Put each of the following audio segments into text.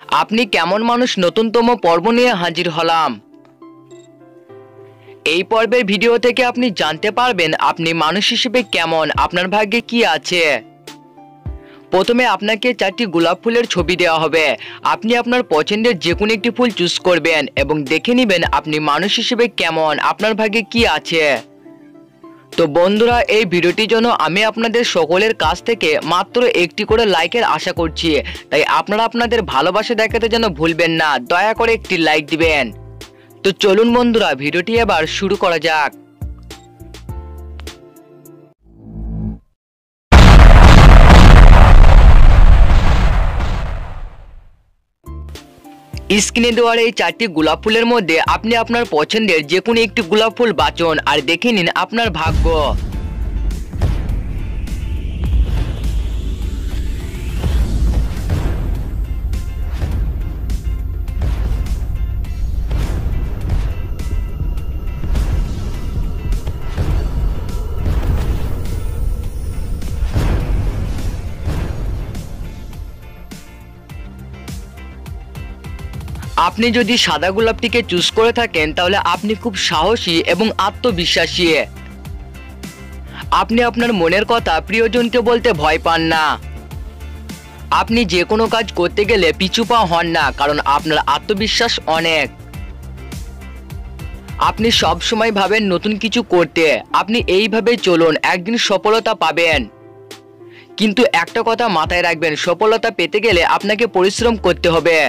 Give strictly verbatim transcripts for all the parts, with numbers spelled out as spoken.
আপনি কেমন মানুষ নতুনতম পর্ব নিয়ে হাজির হলাম। এই পর্বের ভিডিও থেকে আপনি জানতে পারবেন আপনি মানুষ হিসেবে কেমন, আপনার ভাগ্যে কি আছে। প্রথমে আপনাকে চারটি গোলাপ ফুলের ছবি দেওয়া হবে। আপনি আপনার পছন্দের যে কোনো একটি ফুল চুজ করবেন এবং দেখে নেবেন আপনি মানুষ হিসেবে কেমন, আপনার ভাগ্যে কি আছে। তো বন্ধুরা, এই ভিডিওটির জন্য আমি আপনাদের সকলের কাছ থেকে মাত্র একটি করে লাইকের আশা করছি, তাই আপনারা আপনাদের ভালোবাসা দেখাতে যেন ভুলবেন না, দয়া করে একটি লাইক দিবেন। তো চলুন বন্ধুরা, ভিডিওটি এবার শুরু করা যাক। স্ক্রিনে দেওয়ার এই চারটি গোলাপ ফুলের মধ্যে আপনি আপনার পছন্দের যে কোনো একটি গোলাপ ফুল বাছুন আর দেখে নিন আপনার ভাগ্য। আপনি যদি সাদা গোলাপটিকে চুজ করে থাকেন তাহলে আপনি খুব সাহসী এবং আত্মবিশ্বাসী। আপনি আপনার মনের কথা প্রিয়জনকে বলতে ভয় পান না। আপনি যে কোনো কাজ করতে গেলে পিছু পা হন না, কারণ আপনার আত্মবিশ্বাস অনেক। আপনি সব সময় ভাবেন নতুন কিছু করতে। আপনি এইভাবে চলুন, একদিন সফলতা পাবেন। কিন্তু একটা কথা মাথায় রাখবেন, সফলতা পেতে গেলে আপনাকে পরিশ্রম করতে হবে।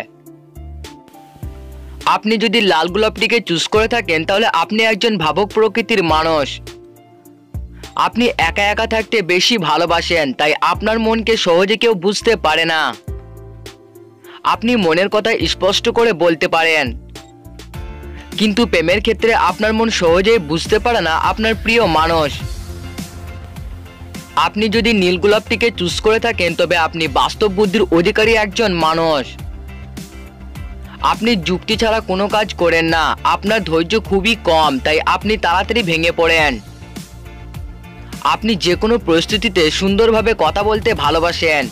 আপনি যদি লাল গোলাপটিকে চুজ করে থাকেন তাহলে আপনি একজন ভাবুক প্রকৃতির মানুষ। আপনি একা একা থাকতে বেশি ভালোবাসেন, তাই আপনার মনকে সহজে কেউ বুঝতে পারে না। আপনি মনের কথা স্পষ্ট করে বলতে পারেন, কিন্তু প্রেমের ক্ষেত্রে আপনার মন সহজেই বুঝতে পারে না আপনার প্রিয় মানুষ। আপনি যদি নীল গোলাপটিকে চুজ করে থাকেন তবে আপনি বাস্তব বুদ্ধির অধিকারী একজন মানুষ। আপনি যুক্তি ছাড়া কোনো কাজ করেন না। আপনার ধৈর্য খুবই কম, তাই আপনি তাড়াতাড়ি ভেঙে পড়েন। আপনি যে কোনো পরিস্থিতিতে সুন্দরভাবে কথা বলতে ভালোবাসেন।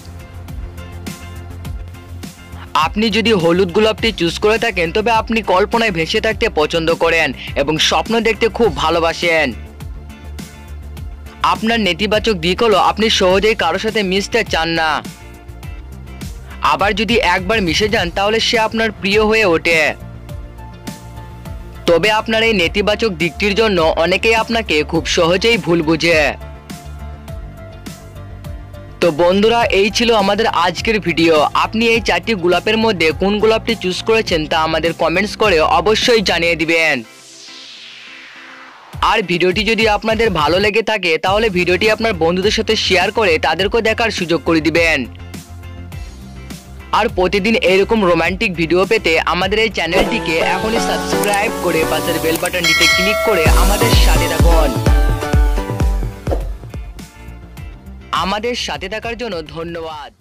আপনি যদি হলুদ গোলাপটি চুজ করে থাকেন তবে আপনি কল্পনায় ভেসে থাকতে পছন্দ করেন এবং স্বপ্ন দেখতে খুব ভালোবাসেন। আপনার নেতিবাচক দিক হলো আপনি সহজেই কারোর সাথে মিশতে চান না। আবার যদি একবার মিশে যান তাহলে সে আপনার প্রিয় হয়ে ওঠে। তবে আপনার এই নেতিবাচক দিকটির জন্য অনেকেই আপনাকে খুব সহজেই ভুল বুঝে। তো বন্ধুরা, এই ছিল আমাদের আজকের ভিডিও। আপনি এই চারটি গোলাপের মধ্যে কোন গোলাপটি চুজ করেছেন তা আমাদের কমেন্টস করে অবশ্যই জানিয়ে দিবেন। আর ভিডিওটি যদি আপনাদের ভালো লেগে থাকে তাহলে ভিডিওটি আপনার বন্ধুদের সাথে শেয়ার করে তাদেরকেও দেখার সুযোগ করে দিবেন। আর প্রতিদিন এরকম রোমান্টিক ভিডিও পেতে আমাদের এই চ্যানেলটিকে এখনই সাবস্ক্রাইব করে পাশের বেল বাটনটিতে ক্লিক করে আমাদের সাথে থাকুন। আমাদের সাথে থাকার জন্য ধন্যবাদ।